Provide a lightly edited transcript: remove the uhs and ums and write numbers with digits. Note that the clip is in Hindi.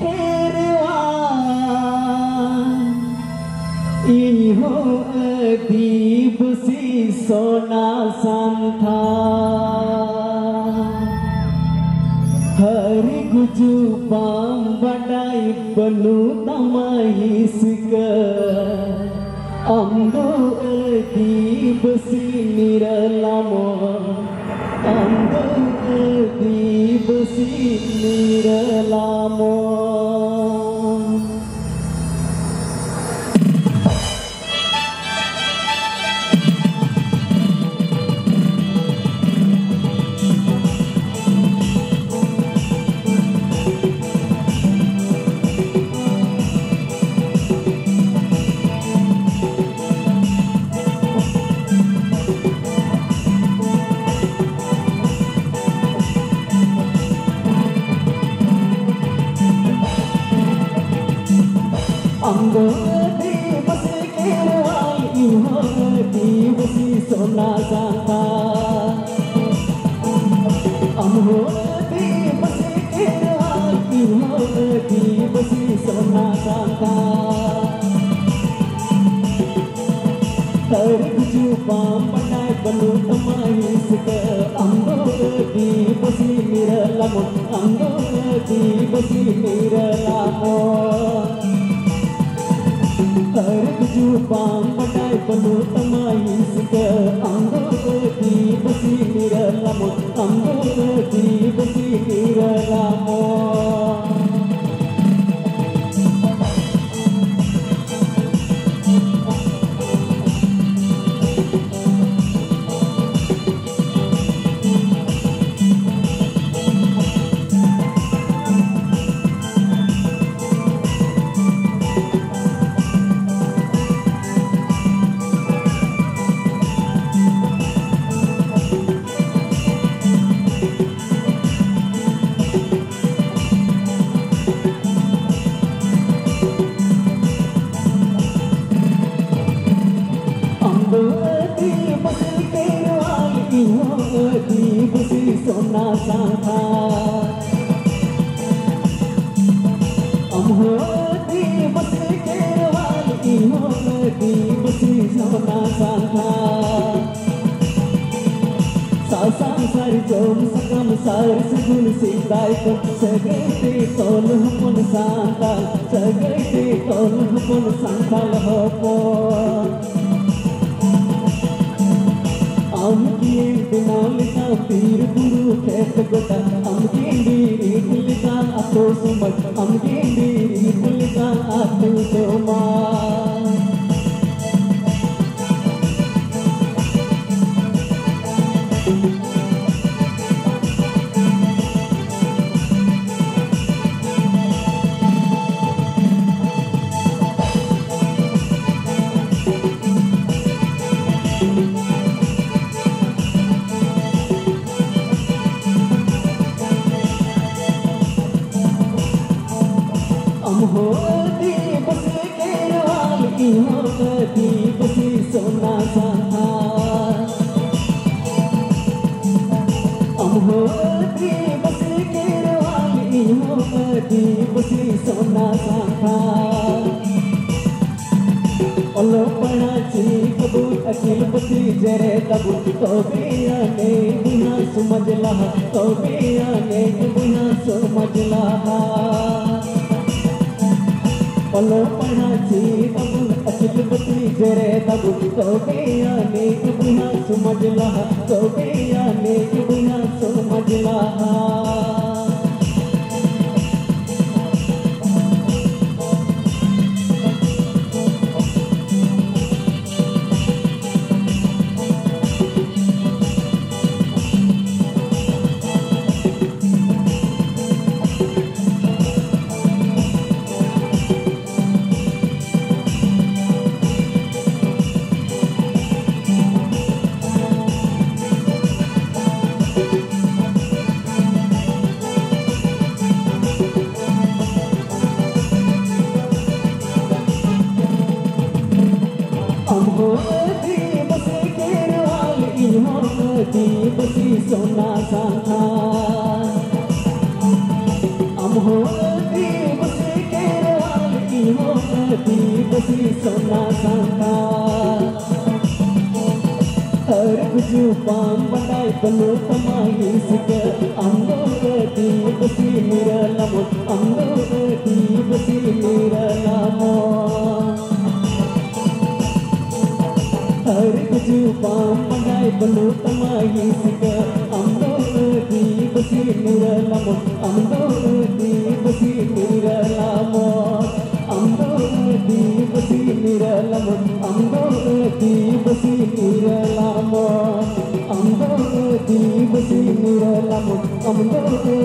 इहो अदीब सी सोना संथा हरि गुजु पाम बडाई बनु तमाहिसक अम्दो अदीब सी निरलामो अम्दो अदीब सी निरलामो अम्दो अदीब सी केरवाल इहो अदीब सी सोना संथा अम्दो अदीब सी केरवाल इहो अदीब सी सोना संथा हर गुजु पाम बडाई बनु तमाहिसक अम्दो अदीब सी निरलामो अम्दो अदीब सी निरलामो हर गुजु पाम बडाई बनु तमाहिसक अम्दो अदीब सी निरलामो अम्दो अदीब सी निरलामो अदीब सी केरवाल इहो अदीब सी सोना संथा अम्दो अदीब सी केरवाल इहो अदीब सी सोना संथा सासां सारी जोम सकम सारी सुगुन सीताई को सगैते तोल हुकुन संथा सगैते तोल हुकुन संथा लहोपो अमकी बिना लिखा पीर गुरु खेत गोटा अमकी रीत लिखा अतो सुमत अमकी रीत लिखा अतो सोमा अम्दो अदीब सी केरवाल इहो अदीब सी सोना संथा अम्दो अदीब सी केरवाल इहो अदीब सी सोना संथा ओलो पणाची कबूल अखिल पति जरे कबूल तो बिया ने बिना समझला तो बिया ने बिना समझला ओलो पणाची कबूल अखिल पति जरे कबूल तो बिया ने बिना समझला तो बिया ने बिना समझला अम्दो अदीब सी केरवाल इहो अदीब सी सोना संथा अम्दो अदीब सी हो दी बसी सोना सांता हर कुछ पाम बनाई बनो तमाही सिक अंदो दी बसी निरलमो अंदो दी बसी निरलमो हर कुछ पाम बनाई बनो तमाही सिक अंदो दी बसी निरलमो अंदो दी बसी निरलमो अंदो दी बसी निरलमो अंदो दी बसी निरलमो अंदो दी बसी निरलमो अंदो